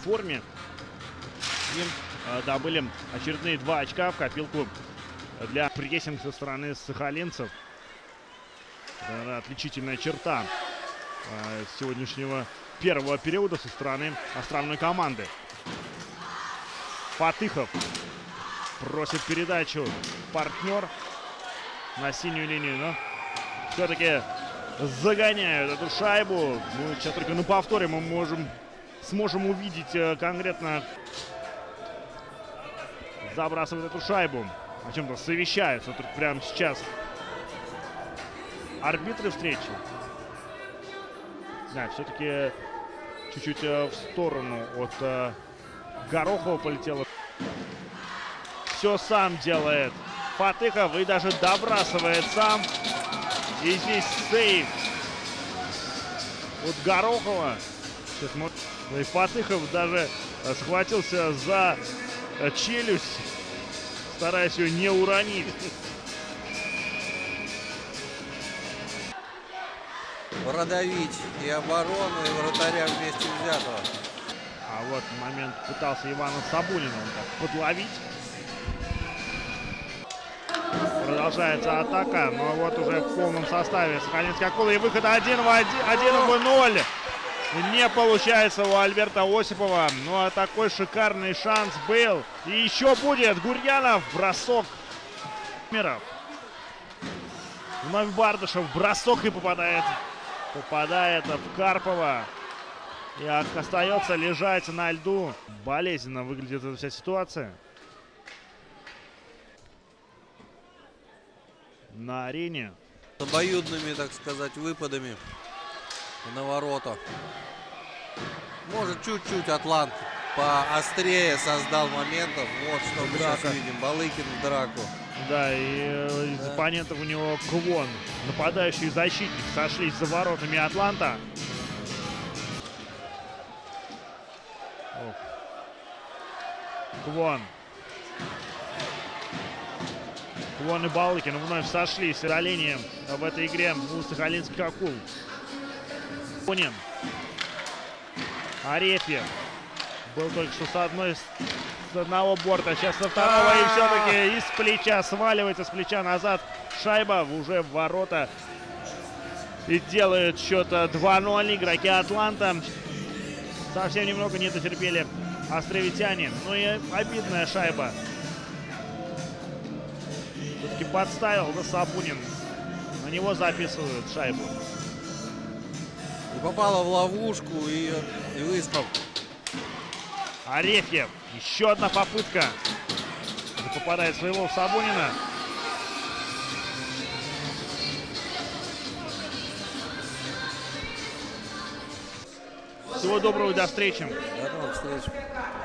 форме. И добыли очередные 2 очка в копилку для прессинга со стороны сахалинцев. Это отличительная черта сегодняшнего первого периода со стороны островной команды. Фатыхов просит передачу партнер на синюю линию, но все-таки загоняют эту шайбу. Ну, сейчас только на повторе мы сможем увидеть конкретно. Забрасывают эту шайбу. О чем-то совещаются тут прямо сейчас арбитры встречи. Да, все-таки чуть-чуть в сторону от Горохова полетело. Все сам делает Фатыхов и даже добрасывает сам. И здесь сейв от Горохова. И Фатыхов даже схватился за челюсть, стараясь ее не уронить. Продавить и оборону, и вратаря вместе взятого. А вот момент пытался Ивана Сабунина он так подловить. Продолжается атака, но вот уже в полном составе Сахалинские акулы. И выход 1 в 0. Не получается у Альберта Осипова. Ну а такой шикарный шанс был. И еще будет. Гурьянов. Бросок. Вновь Бардышев. Бросок и попадает. Попадает в Карпова. И остается лежать на льду. Болезненно выглядит эта вся ситуация. На арене. С обоюдными, так сказать, выпадами на ворота. Может, чуть-чуть Атлант поострее создал моментов. Вот что мы сейчас видим. Балыкин в драку. Да, и из оппонентов у него Квон. Нападающий и защитник сошлись за воротами Атланта. Квон. Квон и Балыкин вновь сошлись с линией в этой игре у Сахалинских акул. Бунин. Арефьев. Был только что с одного борта, сейчас со второго. И все-таки из плеча сваливается, с плеча назад. Шайба уже в ворота. И делают счет 2-0 игроки Атланта. Совсем немного не дотерпели островитяне. Ну и обидная шайба. Все-таки подставил Сабунин. На него записывают шайбу. И попала в ловушку и выставку. Арефьев. Еще одна попытка. И попадает своего в Сабунина. Всего доброго и до встречи. До новых встреч.